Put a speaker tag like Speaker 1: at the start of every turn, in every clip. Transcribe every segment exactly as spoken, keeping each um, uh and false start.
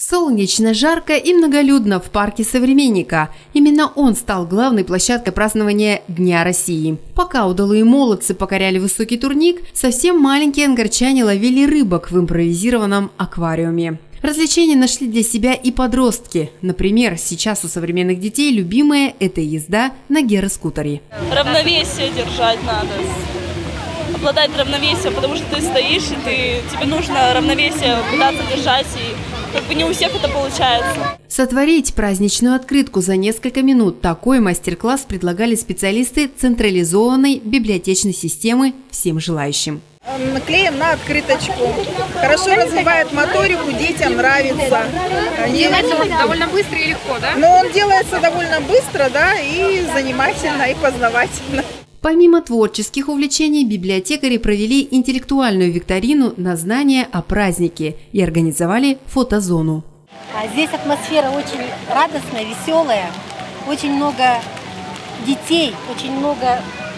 Speaker 1: Солнечно, жарко и многолюдно в парке «Современника». Именно он стал главной площадкой празднования Дня России. Пока удалые молодцы покоряли высокий турник, совсем маленькие ангарчане ловили рыбок в импровизированном аквариуме. Развлечения нашли для себя и подростки. Например, сейчас у современных детей любимая – это езда на гироскутере.
Speaker 2: Равновесие держать надо. Обладать равновесием, потому что ты стоишь, и ты, тебе нужно равновесие пытаться держать, и как бы не у всех это получается.
Speaker 1: Сотворить праздничную открытку за несколько минут – такой мастер-класс предлагали специалисты централизованной библиотечной системы всем желающим.
Speaker 3: Наклеим на открыточку. Хорошо развивает моторику, детям нравится.
Speaker 4: Делается он довольно быстро и легко, да?
Speaker 3: Но он делается довольно быстро, да, и занимательно, и познавательно.
Speaker 1: Помимо творческих увлечений, библиотекари провели интеллектуальную викторину на знания о празднике и организовали фотозону.
Speaker 5: А здесь атмосфера очень радостная, веселая, очень много детей, очень много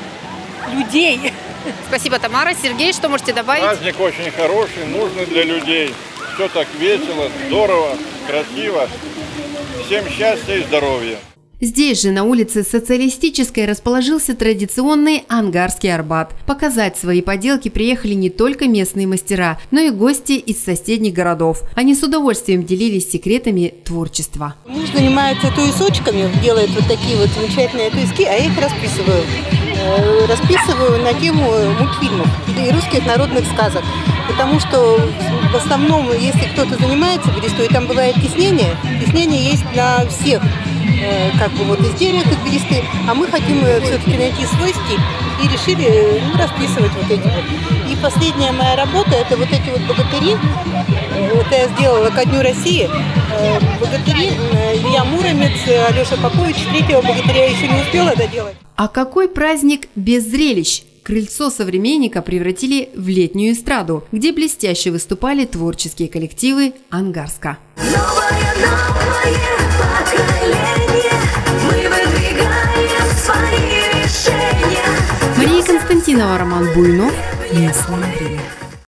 Speaker 5: людей.
Speaker 4: Спасибо, Тамара. Сергей, что можете добавить?
Speaker 6: Праздник очень хороший, нужный для людей. Все так весело, здорово, красиво. Всем счастья и здоровья.
Speaker 1: Здесь же, на улице Социалистической, расположился традиционный Ангарский Арбат. Показать свои поделки приехали не только местные мастера, но и гости из соседних городов. Они с удовольствием делились секретами творчества.
Speaker 7: Муж занимается туесочками, делает вот такие вот замечательные туески, а я их расписываю. Расписываю на тему мультфильмов и русских народных сказок. Потому что в основном, если кто-то занимается берестой, там бывает тиснение. Тиснение есть на всех как бы вот изделиях из бересты, а мы хотим все-таки найти свой стиль и решили ну, расписывать вот эти вот. И последняя моя работа – это вот эти вот богатыри. Это я сделала ко Дню России. Богатыри Илья Муромец, Алеша Попович. Третьего богатыря еще не успела доделать.
Speaker 1: А какой праздник без зрелищ? Крыльцо «Современника» превратили в летнюю эстраду, где блестяще выступали творческие коллективы Ангарска.
Speaker 8: Новое, новое поколение, мы выдвигаем свои решения.
Speaker 1: Мария Константинова, Роман Буйнов. Местное время.